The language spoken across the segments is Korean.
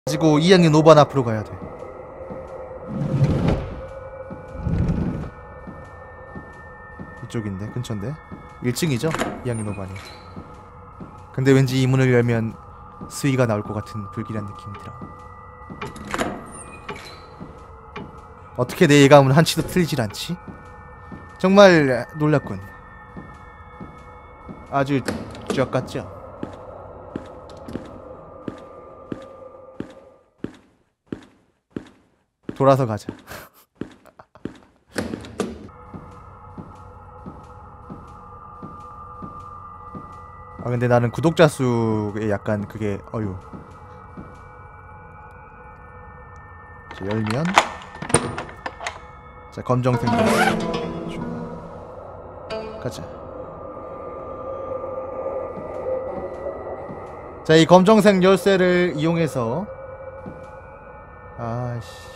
가지고 2학년 5반 앞으로 가야 돼. 이쪽인데, 근처인데. 1층이죠? 2학년 5반이. 근데 왠지 이 문을 열면 수위가 나올 것 같은 불길한 느낌이 들어. 어떻게 내 예감은 한치도 틀리질 않지? 정말 놀랍군. 아주 쥐약 같죠? 돌아서 가자. 아 근데 나는 구독자 수에 약간 그게 어휴. 자, 열면 자 검정색 가자. 자 이 검정색 열쇠를 이용해서 아씨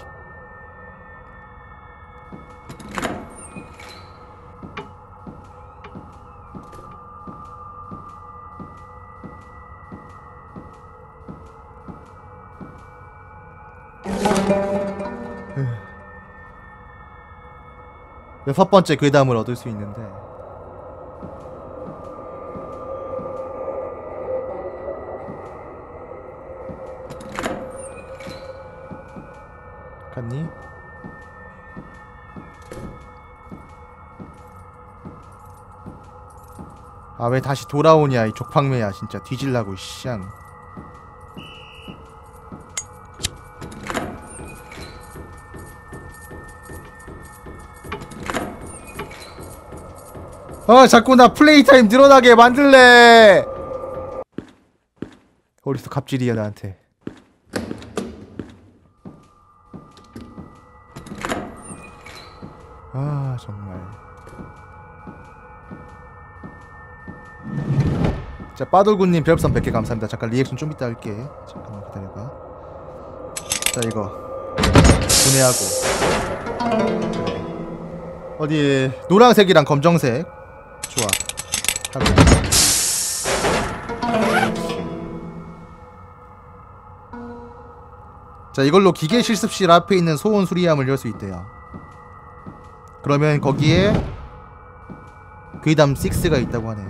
여섯 번째 괴담을 얻을 수 있는데 갔니? 아 왜 다시 돌아오냐 이 족팡매야 진짜 뒤질라고 쌍. 아 자꾸 나 플레이 타임 늘어나게 만들래. 어디서 갑질이야 나한테. 아 정말. 자 빠돌군님 별풍선 100개 감사합니다. 잠깐 리액션 좀 이따 할게. 잠깐만 기다려봐. 자 이거 분해하고 어디 노란색이랑 검정색 좋아 하고. 자 이걸로 기계 실습실 앞에 있는 소원 수리함을 열 수 있대요. 그러면 거기에 괴담 6가 있다고 하네.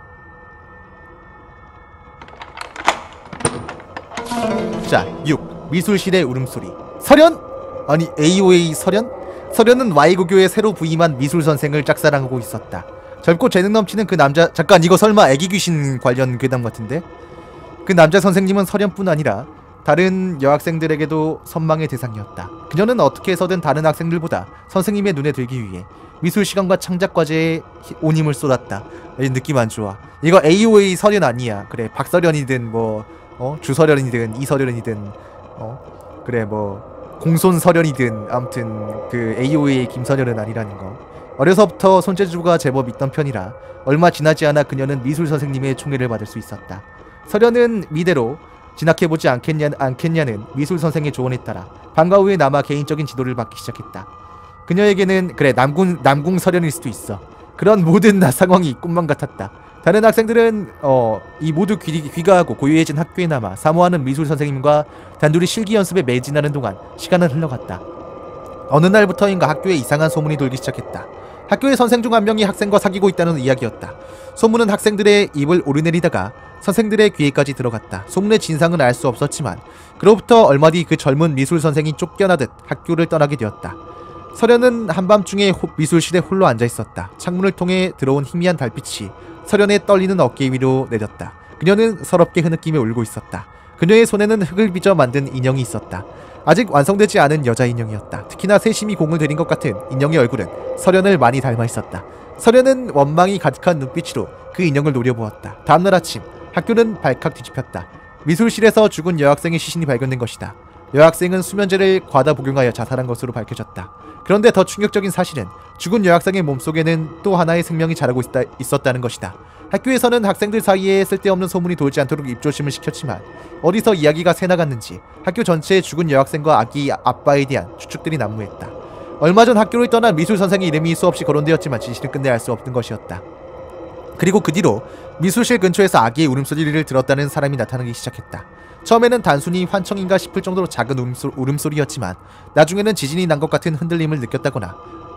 자 6. 미술실의 울음소리. 설현? 아니 AOA 설현? 설현은 Y고교에 새로 부임한 미술선생을 짝사랑하고 있었다. 젊고 재능 넘치는 그 남자. 잠깐 이거 설마 애기귀신 관련 괴담 같은데? 그 남자 선생님은 설현뿐 아니라 다른 여학생들에게도 선망의 대상이었다. 그녀는 어떻게 해서든 다른 학생들보다 선생님의 눈에 들기 위해 미술시간과 창작과제에 온 힘을 쏟았다. 느낌 안 좋아. 이거 AOA 설현 아니야. 그래 박설현이든 뭐 주설현이든 이설현이든 그래 뭐 공손설현이든 아무튼 그 AOA 김설현은 아니라는 거. 어려서부터 손재주가 제법 있던 편이라 얼마 지나지 않아 그녀는 미술 선생님의 총애를 받을 수 있었다. 설현은 미대로 진학해보지 않겠냐는 미술 선생의 조언에 따라 방과 후에 남아 개인적인 지도를 받기 시작했다. 그녀에게는 그래 남궁 설현일 수도 있어. 그런 모든 상황이 꿈만 같았다. 다른 학생들은 이 모두 귀가하고 고유해진 학교에 남아 사모하는 미술 선생님과 단둘이 실기 연습에 매진하는 동안 시간은 흘러갔다. 어느 날부터인가 학교에 이상한 소문이 돌기 시작했다. 학교의 선생 중 한 명이 학생과 사귀고 있다는 이야기였다. 소문은 학생들의 입을 오르내리다가 선생들의 귀에까지 들어갔다. 소문의 진상은 알 수 없었지만 그로부터 얼마 뒤 그 젊은 미술 선생이 쫓겨나듯 학교를 떠나게 되었다. 설현은 한밤중에 미술실에 홀로 앉아있었다. 창문을 통해 들어온 희미한 달빛이 설현의 떨리는 어깨 위로 내렸다. 그녀는 서럽게 흐느끼며 울고 있었다. 그녀의 손에는 흙을 빚어 만든 인형이 있었다. 아직 완성되지 않은 여자 인형이었다. 특히나 세심히 공을 들인 것 같은 인형의 얼굴은 설현을 많이 닮아 있었다. 설현은 원망이 가득한 눈빛으로 그 인형을 노려보았다. 다음날 아침 학교는 발칵 뒤집혔다. 미술실에서 죽은 여학생의 시신이 발견된 것이다. 여학생은 수면제를 과다 복용하여 자살한 것으로 밝혀졌다. 그런데 더 충격적인 사실은 죽은 여학생의 몸속에는 또 하나의 생명이 자라고 있었다는 것이다. 학교에서는 학생들 사이에 쓸데없는 소문이 돌지 않도록 입조심을 시켰지만 어디서 이야기가 새나갔는지 학교 전체에 죽은 여학생과 아기 아빠에 대한 추측들이 난무했다. 얼마 전 학교를 떠난 미술 선생의 이름이 수없이 거론되었지만 진실은 끝내 알 수 없는 것이었다. 그리고 그 뒤로 미술실 근처에서 아기의 울음소리를 들었다는 사람이 나타나기 시작했다. 처음에는 단순히 환청인가 싶을 정도로 작은 울음소리였지만 나중에는 지진이 난 것 같은 흔들림을 느꼈다거나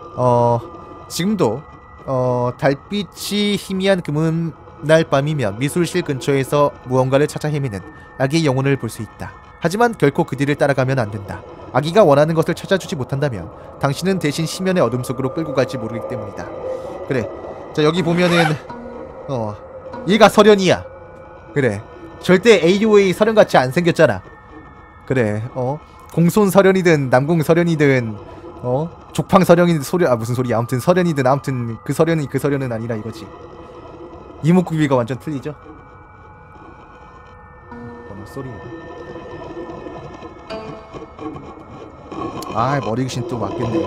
지금도 달빛이 희미한 금음날 밤이면 미술실 근처에서 무언가를 찾아 헤매는 아기의 영혼을 볼 수 있다. 하지만 결코 그 뒤를 따라가면 안 된다. 아기가 원하는 것을 찾아주지 못한다면 당신은 대신 심연의 어둠 속으로 끌고 갈지 모르기 때문이다. 그래, 자 여기 보면은 얘가 설현이야. 그래, 절대 AOA 설현같이 안 생겼잖아. 그래, 공손 설현이든 남궁 설현이든 족팡 설현이든 무슨 소리야. 아무튼 설현이든 아무튼 그 설현이 그 설현은 아니라 이거지. 이목구비가 완전 틀리죠. 뭔 소리야. 아, 머리 귀신 또 맞겠네.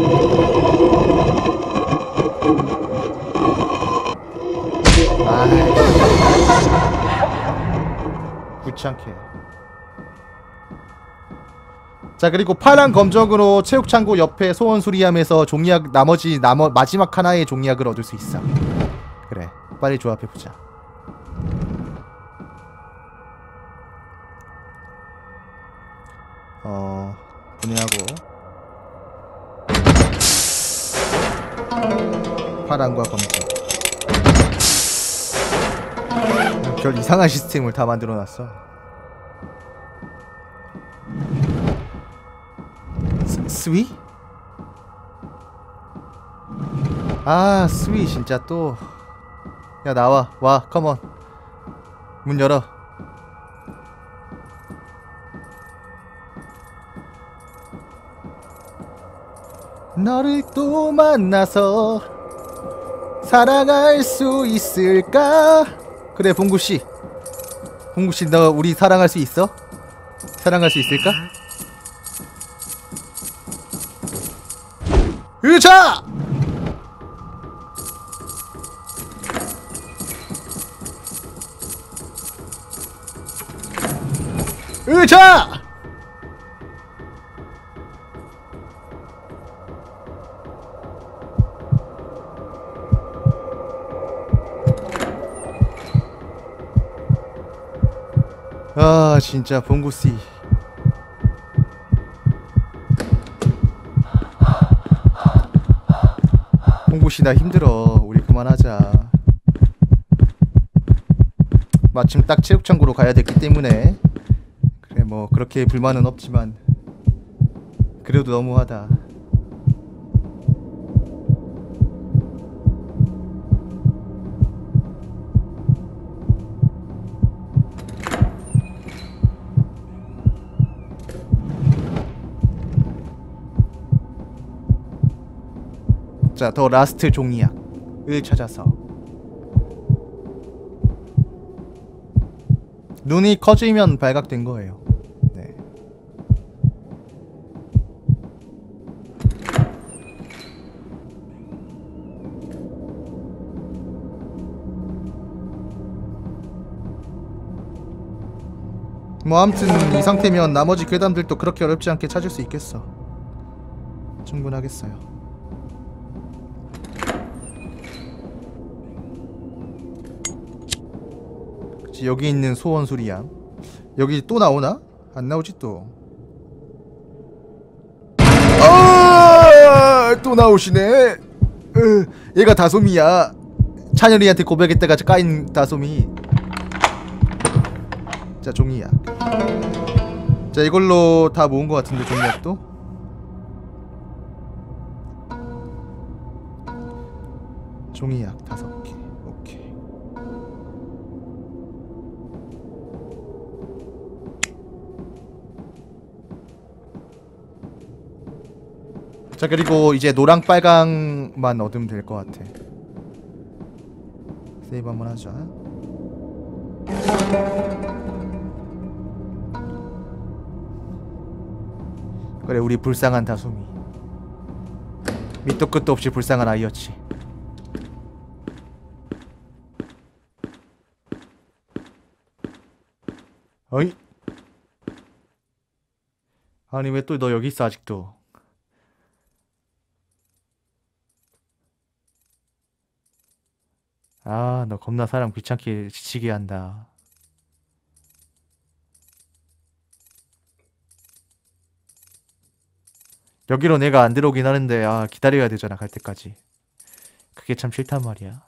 귀찮게. 자, 그리고 파란 검정으로 체육창고 옆에 소원 수리하면서 종이약 마지막 하나의 종이약을 얻을 수 있어. 그래, 빨리 조합해보자. 분해하고 파란과 검정. 별 이상한 시스템을 다 만들어놨어. 스위? 아, 스위 진짜 또. 야, 나와. 와, 컴온. 문 열어. 너를 또 만나서 사랑할 수 있을까? 그래, 봉구씨. 봉구씨, 너 우리 사랑할 수 있어? 사랑할 수 있을까? 으자! 으자! 아, 진짜 봉구씨. 봉구씨, 나 힘들어. 우리 그만하자. 마침 딱 체육창고로 가야 됐기 때문에. 그래, 뭐 그렇게 불만은 없지만 그래도 너무하다. 자, 더 라스트 종이약을 찾아서 눈이 커지면 발각된 거예요. 네. 뭐 아무튼 이 상태면 나머지 괴담들도 그렇게 어렵지 않게 찾을 수 있겠어. 충분하겠어요. 여기 있는 소원수리야. 여기 또 나오나? 안 나오지 또. 또 나오시네. 얘가 다솜이야. 찬열이한테 고백했다가 까인 다솜이. 자, 종이약. 자, 이걸로 다 모은 것 같은데, 종이약도. 종이약 5개. 오케이. 자, 그리고 이제 노랑 빨강만 얻으면 될 것 같아. 세이브 한번 하자. 그래, 우리 불쌍한 다솜이. 밑도 끝도 없이 불쌍한 아이였지. 어이? 아니, 왜 또 너 여기 있어 아직도? 아, 너 겁나 사람 귀찮게 지치게 한다. 여기로 내가 안 들어오긴 하는데 아 기다려야 되잖아 갈 때까지. 그게 참 싫단 말이야.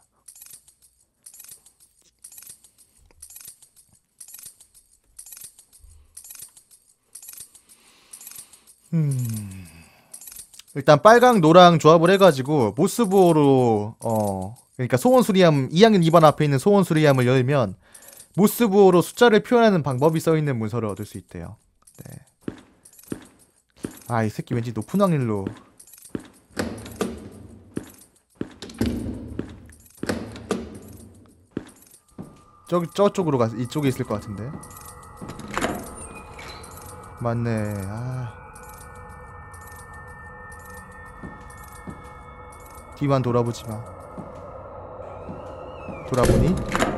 일단 빨강 노랑 조합을 해가지고 모스부호로 그러니까 소원 수리함 2학년 2번 앞에 있는 소원 수리함을 열면 모스부호로 숫자를 표현하는 방법이 써있는 문서를 얻을 수 있대요. 네. 아 이 새끼 왠지 높은 확률로 저쪽으로 가 이쪽에 있을 것 같은데. 맞네. 아 뒤만 돌아보지 마. 돌아보니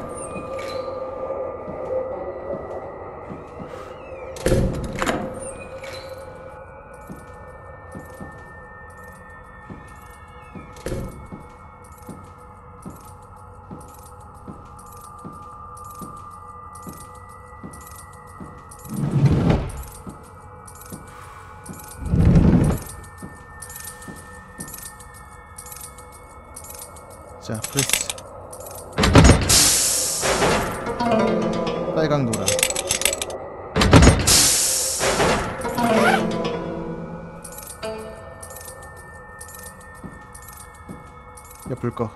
자 프레스 빨강 노랑 야 불 꺼.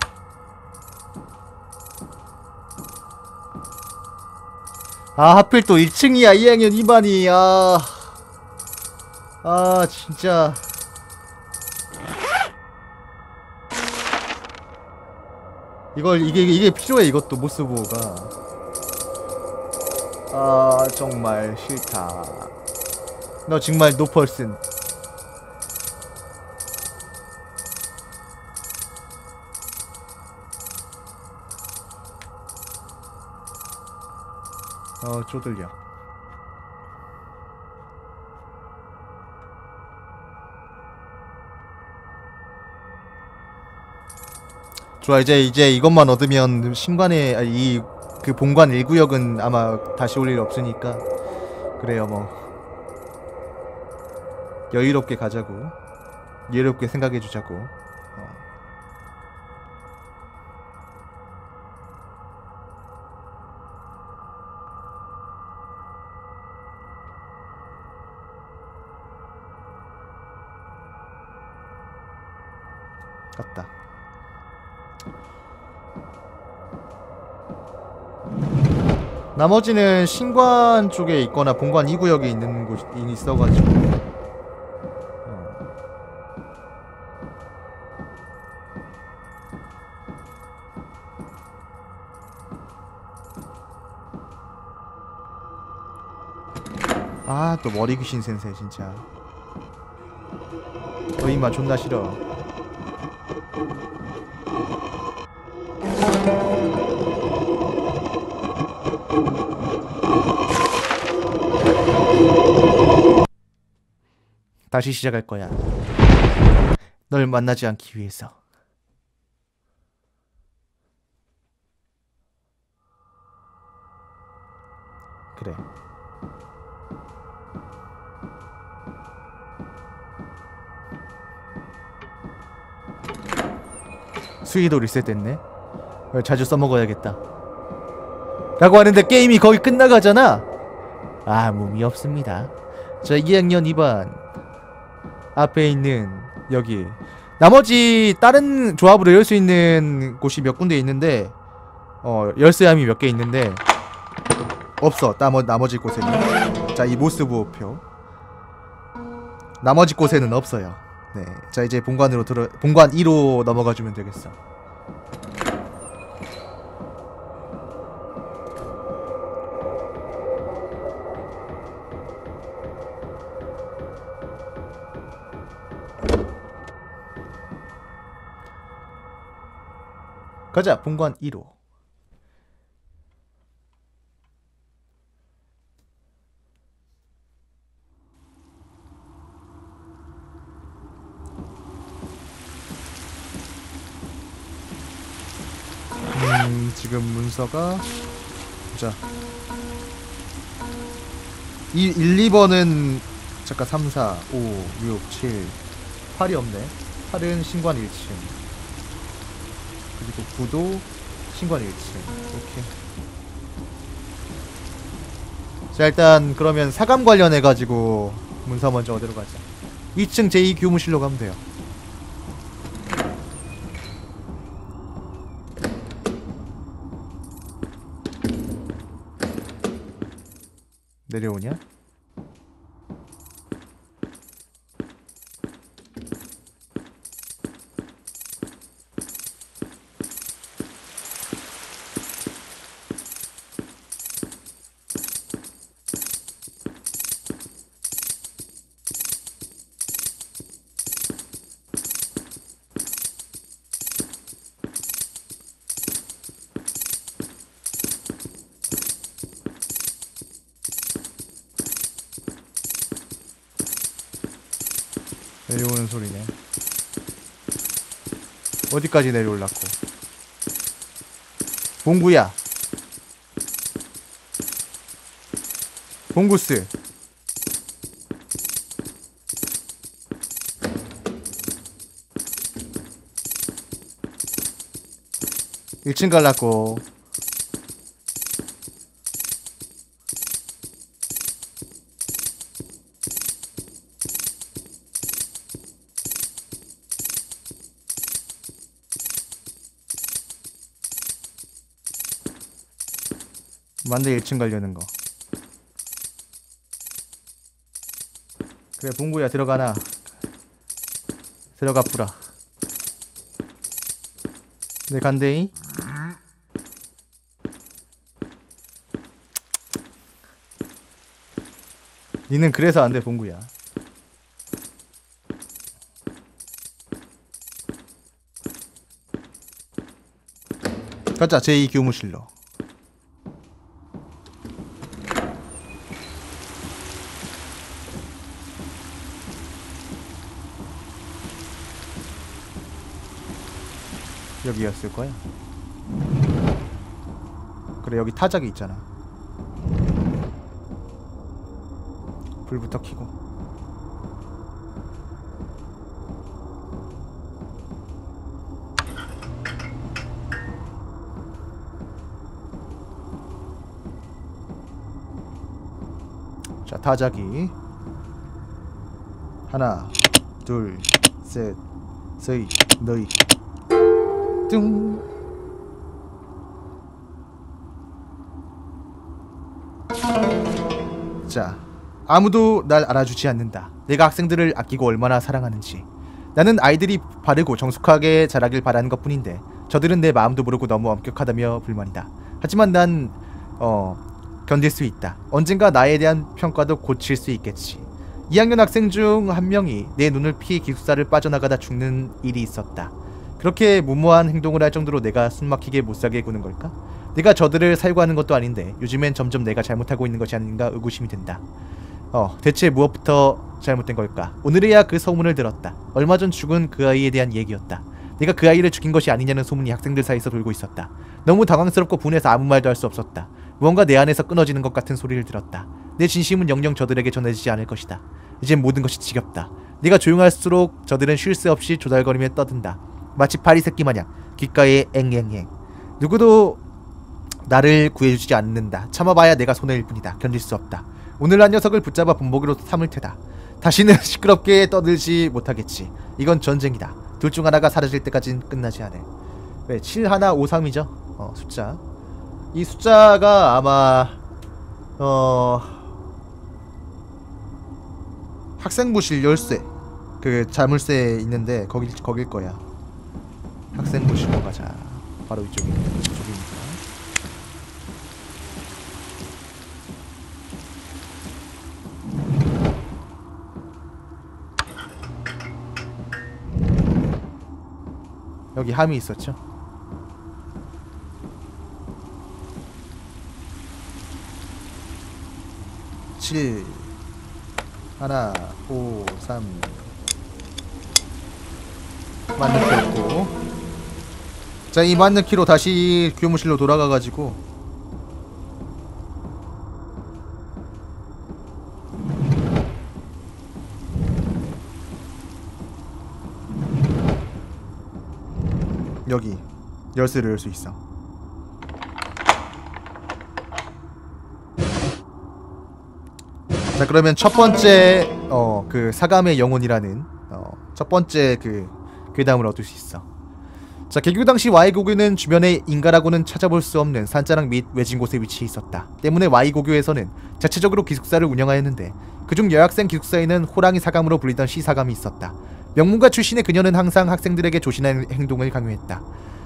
아 하필 또 1층이야 2학년 2반이. 아 진짜 이게 필요해. 이것도 모스보호가. 아 정말 싫다. 너 정말 노펄슨. 쪼들려. 좋아 이제 이것만 얻으면 신관의 이 그 본관 1구역은 아마 다시 올 일 없으니까 그래요 뭐 여유롭게 가자고. 여유롭게 생각해주자고. 갔다. 나머지는 신관 쪽에 있거나 본관 2구역에 있는 곳이 있어가지고 아 또 머리 귀신 센세 진짜. 너 임마 존나 싫어. 다시 시작할 거야. 널 만나지 않기 위해서. 그래. 수위도 리셋됐네. 자주 써먹어야겠다. 라고 하는데 게임이 거의 끝나가잖아. 아무 의미 없습니다. 자 2학년 2반 앞에 있는 여기 나머지 다른 조합으로 열 수 있는 곳이 몇 군데 있는데 열쇠함이 몇 개 있는데 없어. 나머지 곳에는. 자 이 모스부호표 나머지 곳에는 없어요. 네, 자 이제 본관 2로 넘어가주면 되겠어. 가자 본관 2로. 지금 문서가 자 1, 2번은 잠깐 3, 4, 5, 6, 7 8이 없네. 8은 신관 1층 그리고 9도 신관 1층. 오케이. 자 일단 그러면 사감 관련해가지고 문서 먼저 어디로 가자. 2층 제2 교무실로 가면 돼요. 내려오냐? 내려오는 소리네. 어디까지 내려올랐고. 봉구야. 봉구스. (1층) 갈랐고. 만데 1층 가려는 거. 그래 봉구야 들어가나. 들어가 뿌라. 네 간대이. 니는 그래서 안돼 봉구야. 가자 제2 교무실로. 여기였을 거야. 그래 여기 타작이 있잖아. 불부터 켜고. 자 타작이 하나 둘 셋 셋 너희 뚱. 자 아무도 날 알아주지 않는다. 내가 학생들을 아끼고 얼마나 사랑하는지. 나는 아이들이 바르고 정숙하게 자라길 바라는 것뿐인데 저들은 내 마음도 모르고 너무 엄격하다며 불만이다. 하지만 난 견딜 수 있다. 언젠가 나에 대한 평가도 고칠 수 있겠지. 2학년 학생 중 한 명이 내 눈을 피해 기숙사를 빠져나가다 죽는 일이 있었다. 그렇게 무모한 행동을 할 정도로 내가 숨막히게 못살게 구는 걸까? 내가 저들을 살구하는 것도 아닌데 요즘엔 점점 내가 잘못하고 있는 것이 아닌가 의구심이 든다. 대체 무엇부터 잘못된 걸까? 오늘에야 그 소문을 들었다. 얼마 전 죽은 그 아이에 대한 얘기였다. 내가 그 아이를 죽인 것이 아니냐는 소문이 학생들 사이에서 돌고 있었다. 너무 당황스럽고 분해서 아무 말도 할 수 없었다. 무언가 내 안에서 끊어지는 것 같은 소리를 들었다. 내 진심은 영영 저들에게 전해지지 않을 것이다. 이젠 모든 것이 지겹다. 네가 조용할수록 저들은 쉴 새 없이 조달거리며 떠든다. 마치 파리 새끼 마냥 귓가에 앵앵앵. 누구도 나를 구해주지 않는다. 참아봐야 내가 손해일 뿐이다. 견딜 수 없다. 오늘 한 녀석을 붙잡아 본보기로 삼을 테다. 다시는 시끄럽게 떠들지 못하겠지. 이건 전쟁이다. 둘 중 하나가 사라질 때까진 끝나지 않을. 왜 7153이죠? 숫자. 이 숫자가 아마 학생부실 열쇠 그 자물쇠 있는데 거길 거야. 학생부실로 가자. 바로 이쪽입니다. 여기 함이 있었죠. 칠 하나 5 3 만렙했고 자, 이 맞는 키로 다시 교무실로 돌아가가지고 여기 열쇠를 열 수 있어. 자, 그러면 첫 번째 그 사감의 영혼이라는 첫 번째 그 괴담을 얻을 수 있어. 자, 개교 당시 Y고교는 주변에 인가라고는 찾아볼 수 없는 산자락 및 외진 곳에 위치해 있었다. 때문에 Y고교에서는 자체적으로 기숙사를 운영하였는데 그중 여학생 기숙사에는 호랑이 사감으로 불리던 C사감이 있었다. 명문가 출신의 그녀는 항상 학생들에게 조신한 행동을 강요했다.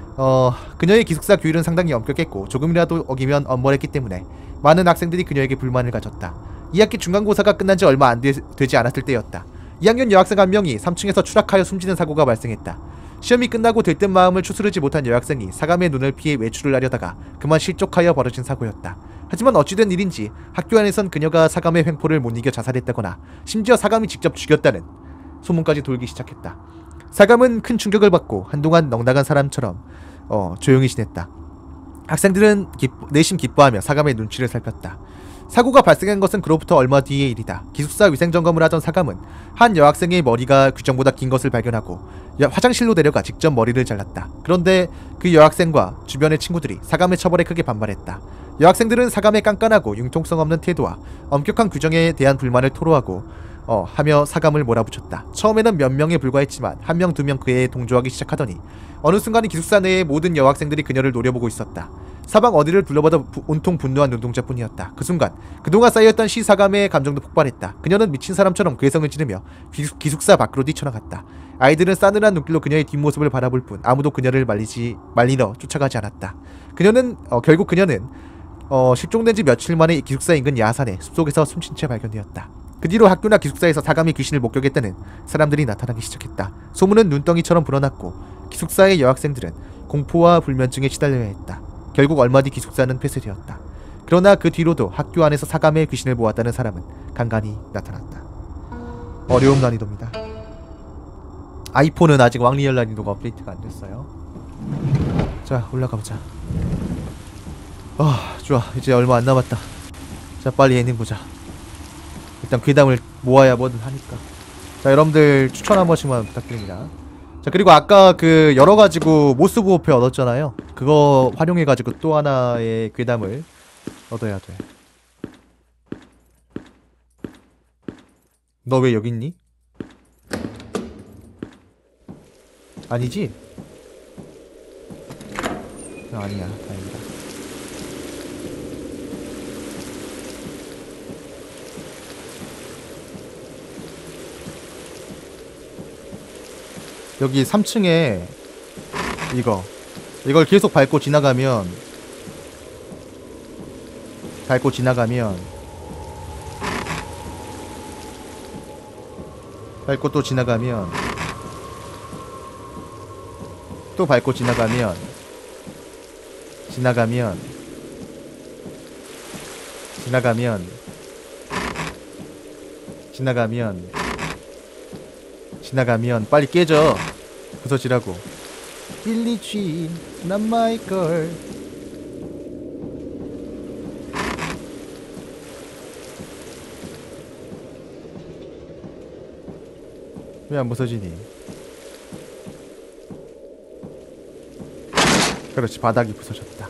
그녀의 기숙사 규율은 상당히 엄격했고 조금이라도 어기면 엄벌했기 때문에 많은 학생들이 그녀에게 불만을 가졌다. 2학기 중간고사가 끝난 지 얼마 되지 않았을 때였다. 2학년 여학생 한 명이 3층에서 추락하여 숨지는 사고가 발생했다. 시험이 끝나고 들뜬 마음을 추스르지 못한 여학생이 사감의 눈을 피해 외출을 하려다가 그만 실족하여 벌어진 사고였다. 하지만 어찌된 일인지 학교 안에선 그녀가 사감의 횡포를 못 이겨 자살했다거나 심지어 사감이 직접 죽였다는 소문까지 돌기 시작했다. 사감은 큰 충격을 받고 한동안 넉나간 사람처럼 조용히 지냈다. 학생들은 내심 기뻐하며 사감의 눈치를 살폈다. 사고가 발생한 것은 그로부터 얼마 뒤의 일이다. 기숙사 위생점검을 하던 사감은 한 여학생의 머리가 규정보다 긴 것을 발견하고 화장실로 내려가 직접 머리를 잘랐다. 그런데 그 여학생과 주변의 친구들이 사감의 처벌에 크게 반발했다. 여학생들은 사감의 깐깐하고 융통성 없는 태도와 엄격한 규정에 대한 불만을 토로하고 하며 사감을 몰아붙였다. 처음에는 몇 명에 불과했지만 한 명, 두 명 그에 동조하기 시작하더니 어느 순간 기숙사 내의 모든 여학생들이 그녀를 노려보고 있었다. 사방 어디를 둘러봐도 온통 분노한 눈동자뿐이었다. 그 순간 그동안 쌓여있던 시사감의 감정도 폭발했다. 그녀는 미친 사람처럼 괴성을 지르며 기숙사 밖으로 뛰쳐나갔다. 아이들은 싸늘한 눈길로 그녀의 뒷모습을 바라볼 뿐 아무도 그녀를 말리러 쫓아가지 않았다. 결국 그녀는 실종된 지 며칠 만에 기숙사 인근 야산의 숲속에서 숨진 채 발견되었다. 그 뒤로 학교나 기숙사에서 사감의 귀신을 목격했다는 사람들이 나타나기 시작했다. 소문은 눈덩이처럼 불어났고 기숙사의 여학생들은 공포와 불면증에 시달려야 했다. 결국 얼마 뒤 기숙사는 폐쇄되었다. 그러나 그 뒤로도 학교 안에서 사감의 귀신을 보았다는 사람은 간간히 나타났다. 어려운 난이도입니다. 아이폰은 아직 왕리얼 난이도가 업데이트가 안 됐어요. 자, 올라가보자. 좋아. 이제 얼마 안 남았다. 자, 빨리 예능 보자. 일단 괴담을 모아야 뭐든 하니까. 자, 여러분들 추천 한 번씩만 부탁드립니다. 자, 그리고 아까 그 열어가지고 모스부 호패 얻었잖아요. 그거 활용해가지고 또 하나의 괴담을 얻어야 돼. 너 왜 여기 있니? 아니지? 아니야, 다행이다. 여기 3층에 이걸 계속 밟고 지나가면 밟고 또 지나가면 또 밟고 지나가면 빨리 깨져. 부서지라고. 빌리 쥐, not my girl. 왜 안 부서지니? 그렇지, 바닥이 부서졌다.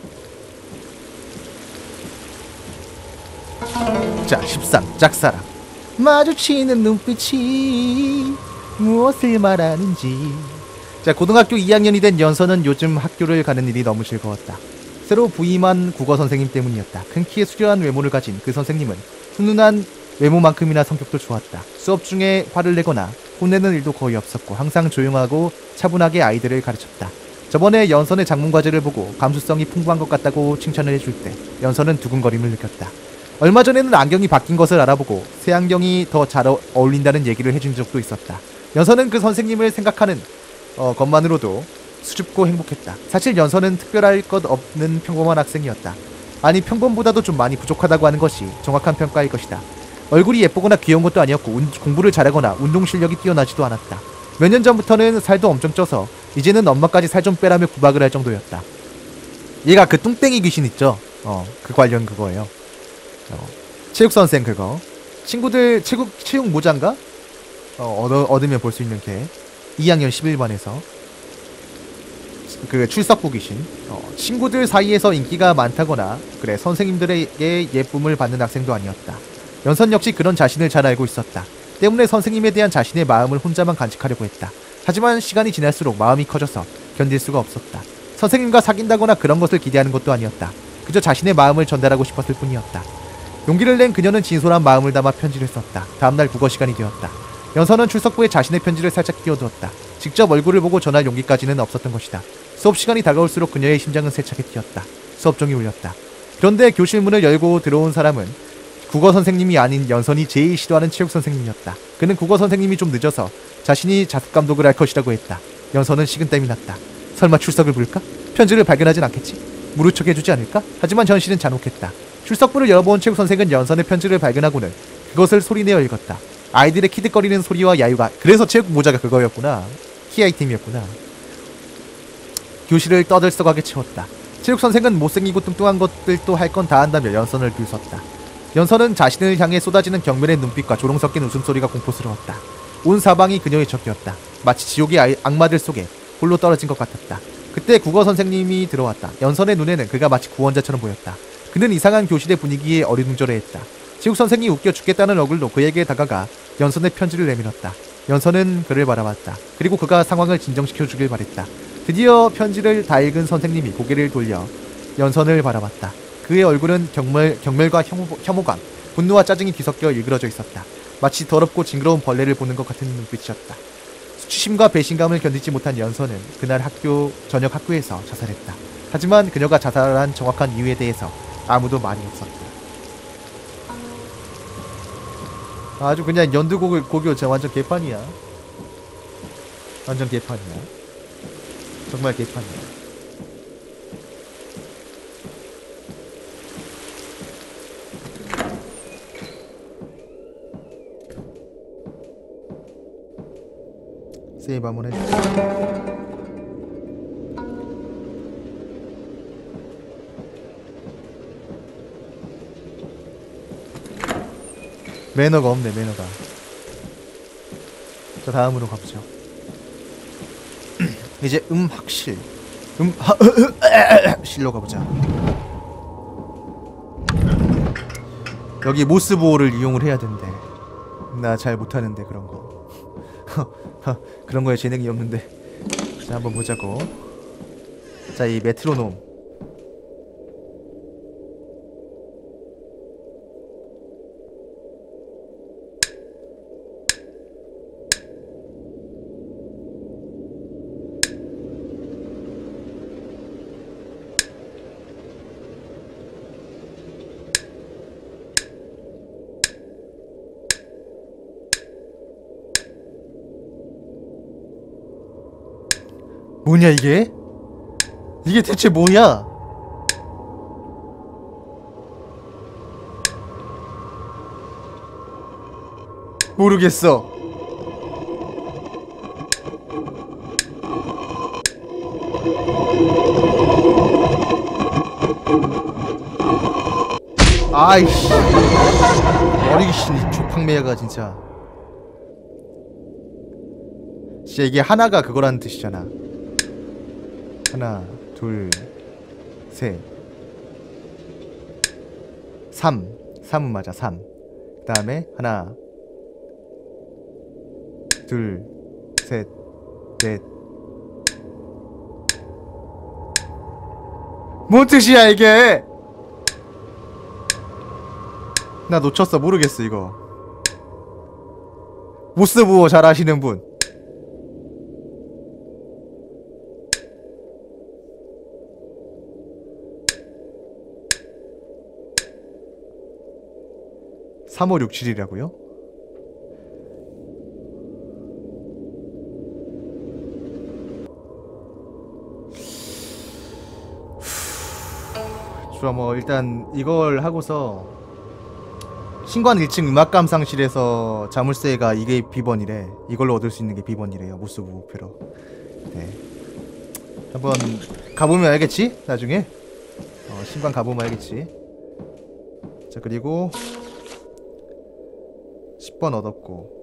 자, 13. 짝사랑. 마주치는 눈빛이 무엇을 말하는지. 자, 고등학교 2학년이 된 연서는 요즘 학교를 가는 일이 너무 즐거웠다. 새로 부임한 국어 선생님 때문이었다. 큰 키에 수려한 외모를 가진 그 선생님은 훈훈한 외모만큼이나 성격도 좋았다. 수업 중에 화를 내거나 혼내는 일도 거의 없었고 항상 조용하고 차분하게 아이들을 가르쳤다. 저번에 연선의 작문 과제를 보고 감수성이 풍부한 것 같다고 칭찬을 해줄 때 연선은 두근거림을 느꼈다. 얼마 전에는 안경이 바뀐 것을 알아보고 새 안경이 더 잘 어울린다는 얘기를 해준 적도 있었다. 연선은 그 선생님을 생각하는 것만으로도 수줍고 행복했다. 사실 연선은 특별할 것 없는 평범한 학생이었다. 아니, 평범보다도 좀 많이 부족하다고 하는 것이 정확한 평가일 것이다. 얼굴이 예쁘거나 귀여운 것도 아니었고 공부를 잘하거나 운동 실력이 뛰어나지도 않았다. 몇 년 전부터는 살도 엄청 쪄서 이제는 엄마까지 살 좀 빼라며 구박을 할 정도였다. 얘가 그 뚱땡이 귀신 있죠? 그 관련 그거예요. 체육선생 그거. 친구들 체육 모자인가? 얻으면 볼 수 있는 걔. 2학년 11반에서 그 출석부 귀신. 친구들 사이에서 인기가 많다거나 그래 선생님들에게 예쁨을 받는 학생도 아니었다. 연선 역시 그런 자신을 잘 알고 있었다. 때문에 선생님에 대한 자신의 마음을 혼자만 간직하려고 했다. 하지만 시간이 지날수록 마음이 커져서 견딜 수가 없었다. 선생님과 사귄다거나 그런 것을 기대하는 것도 아니었다. 그저 자신의 마음을 전달하고 싶었을 뿐이었다. 용기를 낸 그녀는 진솔한 마음을 담아 편지를 썼다. 다음날 국어 시간이 되었다. 연서는 출석부에 자신의 편지를 살짝 끼워두었다. 직접 얼굴을 보고 전할 용기까지는 없었던 것이다. 수업 시간이 다가올수록 그녀의 심장은 세차게 뛰었다. 수업종이 울렸다. 그런데 교실 문을 열고 들어온 사람은 국어 선생님이 아닌 연선이 제일 싫어하는 체육 선생님이었다. 그는 국어 선생님이 좀 늦어서 자신이 자습 감독을 할 것이라고 했다. 연선은 식은땀이 났다. 설마 출석을 부를까? 편지를 발견하진 않겠지? 무르척 해주지 않을까? 하지만 현실은 잔혹했다. 출석부를 열어본 체육 선생은 연선의 편지를 발견하고는 그것을 소리내어 읽었다. 아이들의 키득거리는 소리와 야유가. 그래서 체육 모자가 그거였구나. 키 아이템이었구나. 교실을 떠들썩하게 채웠다. 체육 선생은 못생기고 뚱뚱한 것들도 할 건 다 한다며 연선을 비웃었다. 연선은 자신을 향해 쏟아지는 경멸의 눈빛과 조롱 섞인 웃음소리가 공포스러웠다. 온 사방이 그녀의 적이었다. 마치 지옥의 악마들 속에 홀로 떨어진 것 같았다. 그때 국어 선생님이 들어왔다. 연선의 눈에는 그가 마치 구원자처럼 보였다. 그는 이상한 교실의 분위기에 어리둥절해했다. 체육 선생이 웃겨 죽겠다는 얼굴로 그에게 다가가 연선의 편지를 내밀었다. 연선은 그를 바라봤다. 그리고 그가 상황을 진정시켜주길 바랬다. 드디어 편지를 다 읽은 선생님이 고개를 돌려 연선을 바라봤다. 그의 얼굴은 경멸과 혐오감, 분노와 짜증이 뒤섞여 일그러져 있었다. 마치 더럽고 징그러운 벌레를 보는 것 같은 눈빛이었다. 수치심과 배신감을 견디지 못한 연선은 그날 저녁 학교에서 자살했다. 하지만 그녀가 자살한 정확한 이유에 대해서 아무도 말이 없었다. 아주 그냥 연두고교 진짜 완전 개판이야. 완전 개판이야. 정말 개판이야. 세이브 한번 해줄게. 매너가 없네, 매너가. 자, 다음으로 가보죠. 이제 학실. 실로 가보자. 여기 모스보호를 이용을 해야 된대. 나 잘 못하는데 그런 거. 그런 거에 재능이 없는데. 자, 한번 보자고. 자, 이 메트로놈. 뭐냐 이게? 이게 대체 뭐야? 모르겠어. 아이씨. 어리귀신이 조팡매야가 진짜. 진짜 이게 하나가 그거라는 뜻이잖아. 하나, 둘, 셋, 3은 맞아. 3. 그 다음에 하나, 둘, 셋, 넷. 뭔 뜻이야 이게? 나 놓쳤어. 모르겠어 이거. 모스부호 잘 아시는 분. (3567이라고요) 좋아. 뭐 일단 이걸 하고서 신관 1층 음악 감상실에서 자물쇠가 이게 비번이래. 이걸로 얻을 수 있는 게 비번이래요. 모스부 목표로. 네. 한번 가보면 알겠지? 나중에 신관 가보면 알겠지. 자, 그리고 10번 얻었고